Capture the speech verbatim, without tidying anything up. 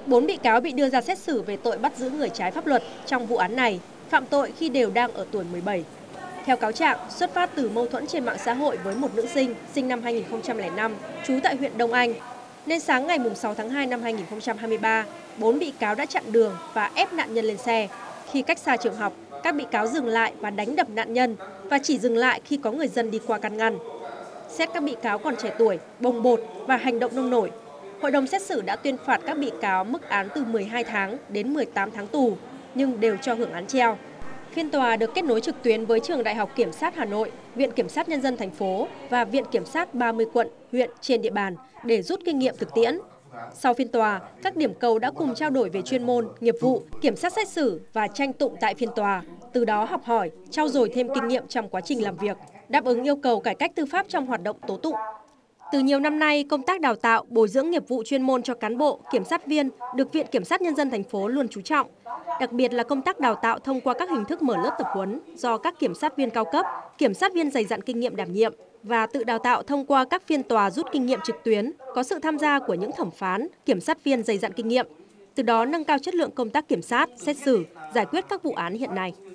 Bốn bị cáo bị đưa ra xét xử về tội bắt giữ người trái pháp luật trong vụ án này phạm tội khi đều đang ở tuổi mười bảy. Theo cáo trạng, xuất phát từ mâu thuẫn trên mạng xã hội với một nữ sinh sinh năm hai nghìn không trăm lẻ năm, trú tại huyện Đông Anh, nên sáng ngày sáu tháng hai năm hai nghìn không trăm hai mươi ba, bốn bị cáo đã chặn đường và ép nạn nhân lên xe. Khi cách xa trường học, các bị cáo dừng lại và đánh đập nạn nhân và chỉ dừng lại khi có người dân đi qua can ngăn. Xét các bị cáo còn trẻ tuổi, bồng bột và hành động nông nổi, Hội đồng xét xử đã tuyên phạt các bị cáo mức án từ mười hai tháng đến mười tám tháng tù, nhưng đều cho hưởng án treo. Phiên tòa được kết nối trực tuyến với Trường Đại học Kiểm sát Hà Nội, Viện Kiểm sát Nhân dân thành phố và Viện Kiểm sát ba mươi quận, huyện trên địa bàn để rút kinh nghiệm thực tiễn. Sau phiên tòa, các điểm cầu đã cùng trao đổi về chuyên môn, nghiệp vụ, kiểm sát xét xử và tranh tụng tại phiên tòa, từ đó học hỏi, trau dồi thêm kinh nghiệm trong quá trình làm việc, đáp ứng yêu cầu cải cách tư pháp trong hoạt động tố tụng. Từ nhiều năm nay, công tác đào tạo, bồi dưỡng nghiệp vụ chuyên môn cho cán bộ, kiểm sát viên được Viện Kiểm sát Nhân dân thành phố luôn chú trọng. Đặc biệt là công tác đào tạo thông qua các hình thức mở lớp tập huấn do các kiểm sát viên cao cấp, kiểm sát viên dày dặn kinh nghiệm đảm nhiệm và tự đào tạo thông qua các phiên tòa rút kinh nghiệm trực tuyến, có sự tham gia của những thẩm phán, kiểm sát viên dày dặn kinh nghiệm. Từ đó nâng cao chất lượng công tác kiểm sát, xét xử, giải quyết các vụ án hiện nay.